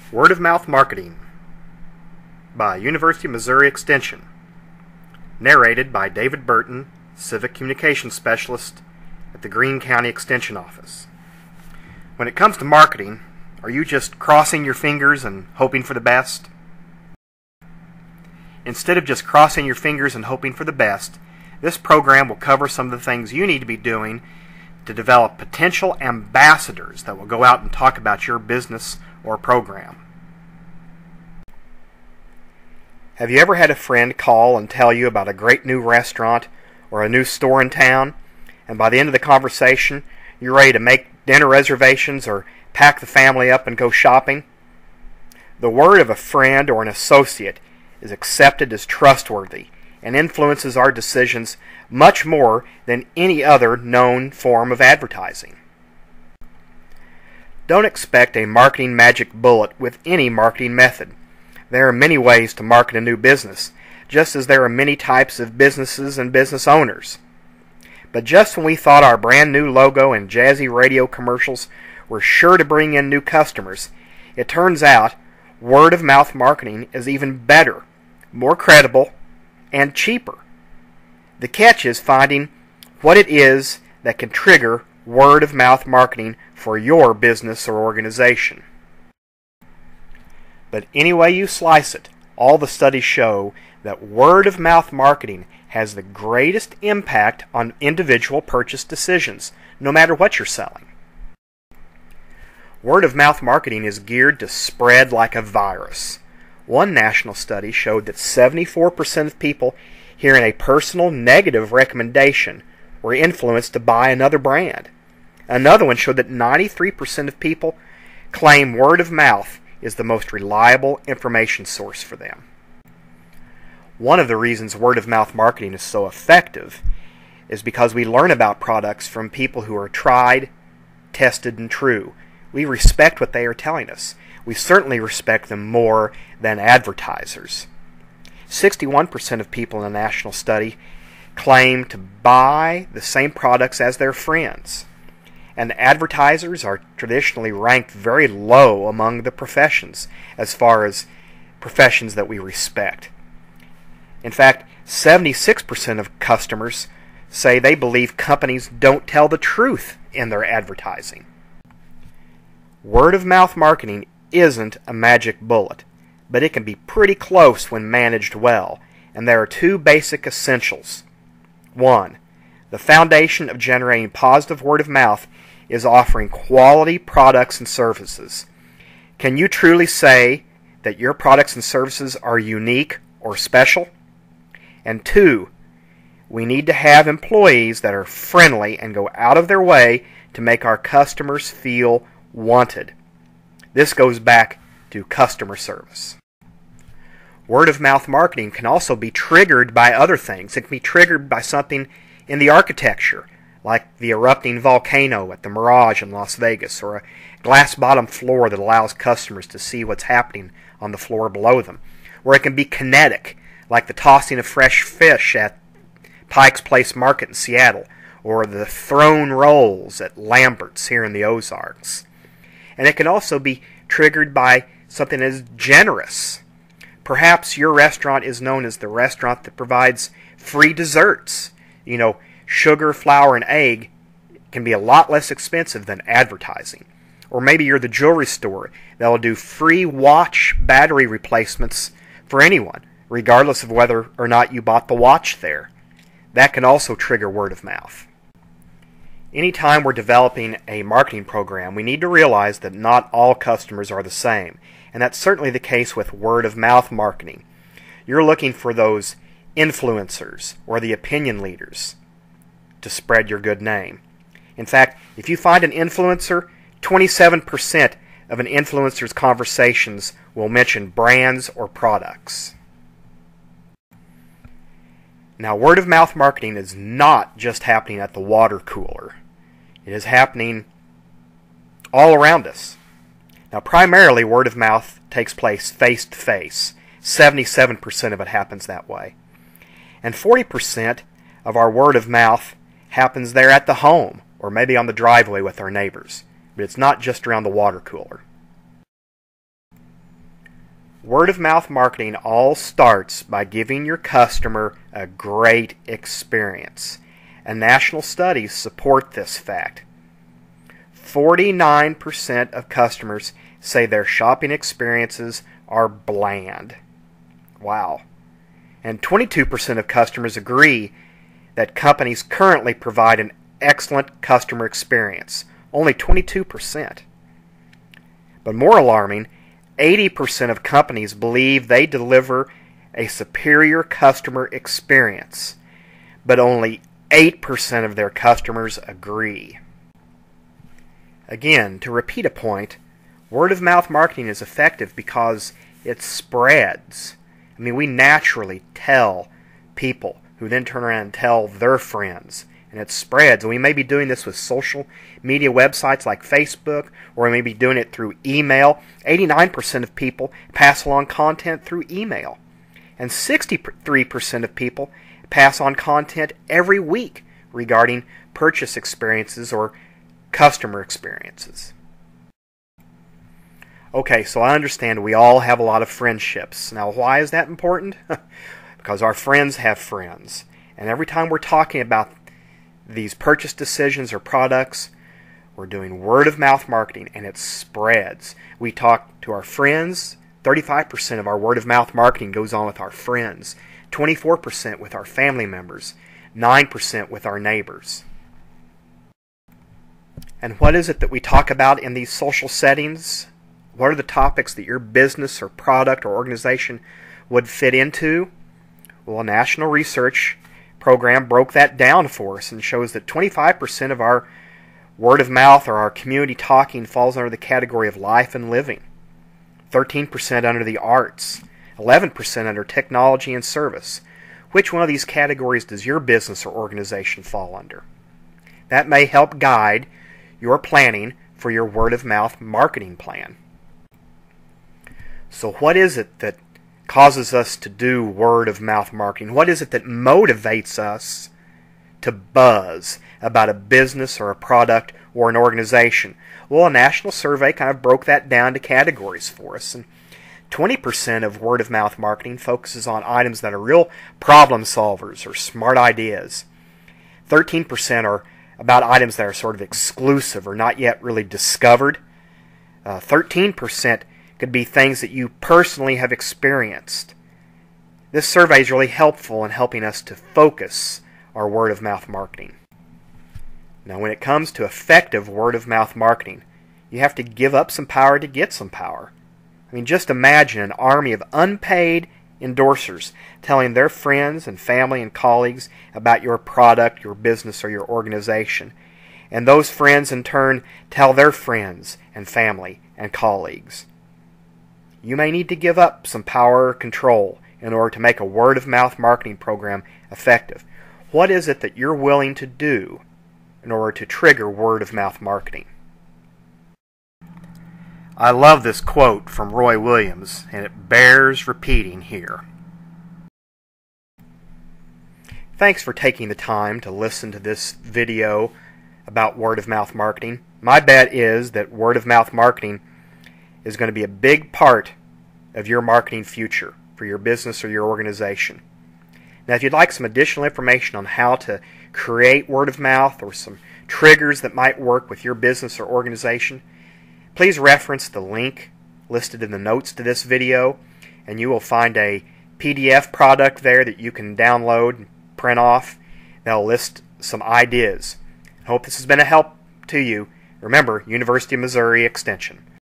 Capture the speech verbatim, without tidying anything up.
Word of Mouth Marketing by University of Missouri Extension. Narrated by David Burton, Civic Communications Specialist at the Greene County Extension Office. When it comes to marketing, are you just crossing your fingers and hoping for the best? Instead of just crossing your fingers and hoping for the best, this program will cover some of the things you need to be doing to develop potential ambassadors that will go out and talk about your business or program. Have you ever had a friend call and tell you about a great new restaurant or a new store in town, and by the end of the conversation you're ready to make dinner reservations or pack the family up and go shopping? The word of a friend or an associate is accepted as trustworthy and influences our decisions much more than any other known form of advertising. Don't expect a marketing magic bullet with any marketing method. There are many ways to market a new business, just as there are many types of businesses and business owners. But just when we thought our brand new logo and jazzy radio commercials were sure to bring in new customers, it turns out word of mouth marketing is even better, more credible, and cheaper. The catch is finding what it is that can trigger word of mouth marketing for your business or organization. But any way you slice it, all the studies show that word of mouth marketing has the greatest impact on individual purchase decisions, no matter what you're selling. Word of mouth marketing is geared to spread like a virus. One national study showed that seventy-four percent of people hearing a personal negative recommendation were influenced to buy another brand. Another one showed that ninety-three percent of people claim word of mouth is the most reliable information source for them. One of the reasons word of mouth marketing is so effective is because we learn about products from people who are tried, tested, and true. We respect what they are telling us. We certainly respect them more than advertisers. sixty-one percent of people in a national study claim to buy the same products as their friends. And advertisers are traditionally ranked very low among the professions as far as professions that we respect. In fact, seventy-six percent of customers say they believe companies don't tell the truth in their advertising. Word of mouth marketing isn't a magic bullet, but it can be pretty close when managed well, and there are two basic essentials. One, the foundation of generating positive word of mouth is offering quality products and services. Can you truly say that your products and services are unique or special? And two, we need to have employees that are friendly and go out of their way to make our customers feel wanted. This goes back to customer service. Word of mouth marketing can also be triggered by other things. It can be triggered by something in the architecture, like the erupting volcano at the Mirage in Las Vegas, or a glass bottom floor that allows customers to see what's happening on the floor below them. Or it can be kinetic, like the tossing of fresh fish at Pike's Place Market in Seattle, or the thrown rolls at Lambert's here in the Ozarks. And it can also be triggered by something as generous. Perhaps your restaurant is known as the restaurant that provides free desserts. You know, sugar, flour, and egg can be a lot less expensive than advertising. Or maybe you're the jewelry store that will do free watch battery replacements for anyone, regardless of whether or not you bought the watch there. That can also trigger word of mouth. Anytime we're developing a marketing program, we need to realize that not all customers are the same, and that's certainly the case with word of mouth marketing. You're looking for those influencers or the opinion leaders to spread your good name. In fact, if you find an influencer, twenty-seven percent of an influencer's conversations will mention brands or products. Now, word of mouth marketing is not just happening at the water cooler. It is happening all around us. Now, primarily, word of mouth takes place face to face. seventy-seven percent of it happens that way. And forty percent of our word of mouth happens there at the home, or maybe on the driveway with our neighbors. But it's not just around the water cooler. Word of mouth marketing all starts by giving your customer a great experience, and national studies support this fact. forty-nine percent of customers say their shopping experiences are bland. Wow. And twenty-two percent of customers agree that companies currently provide an excellent customer experience. Only twenty-two percent. But more alarming, eighty percent of companies believe they deliver a superior customer experience, but only eight percent of their customers agree. Again, to repeat a point, word-of-mouth marketing is effective because it spreads. I mean, we naturally tell people who then turn around and tell their friends, and it spreads. And we may be doing this with social media websites like Facebook, or we may be doing it through email. eighty-nine percent of people pass along content through email, and sixty-three percent of people pass on content every week regarding purchase experiences or customer experiences. Okay, so I understand we all have a lot of friendships. Now, why is that important? Because our friends have friends. And every time we're talking about these purchase decisions or products, we're doing word-of-mouth marketing, and it spreads. We talk to our friends. thirty-five percent of our word-of-mouth marketing goes on with our friends. twenty-four percent with our family members. nine percent with our neighbors. And what is it that we talk about in these social settings? What are the topics that your business or product or organization would fit into? Well, a national research program broke that down for us and shows that twenty-five percent of our word of mouth or our community talking falls under the category of life and living, thirteen percent under the arts, eleven percent under technology and service. Which one of these categories does your business or organization fall under? That may help guide your planning for your word-of-mouth marketing plan. So what is it that causes us to do word-of-mouth marketing? What is it that motivates us to buzz about a business or a product or an organization? Well, a national survey kind of broke that down to categories for us. And twenty percent of word-of-mouth marketing focuses on items that are real problem solvers or smart ideas. thirteen percent are about items that are sort of exclusive or not yet really discovered. Uh, thirteen percent could be things that you personally have experienced. This survey is really helpful in helping us to focus our word-of-mouth marketing. Now, when it comes to effective word-of-mouth marketing, you have to give up some power to get some power. I mean, just imagine an army of unpaid endorsers telling their friends and family and colleagues about your product, your business, or your organization. And those friends in turn tell their friends and family and colleagues. You may need to give up some power or control in order to make a word-of-mouth marketing program effective. What is it that you're willing to do in order to trigger word-of-mouth marketing? I love this quote from Roy Williams, and it bears repeating here. Thanks for taking the time to listen to this video about word-of-mouth marketing. My bet is that word-of-mouth marketing is going to be a big part of your marketing future for your business or your organization. Now, if you'd like some additional information on how to create word-of-mouth or some triggers that might work with your business or organization, please reference the link listed in the notes to this video, and you will find a P D F product there that you can download and print off that'll list some ideas. I hope this has been a help to you. Remember, University of Missouri Extension.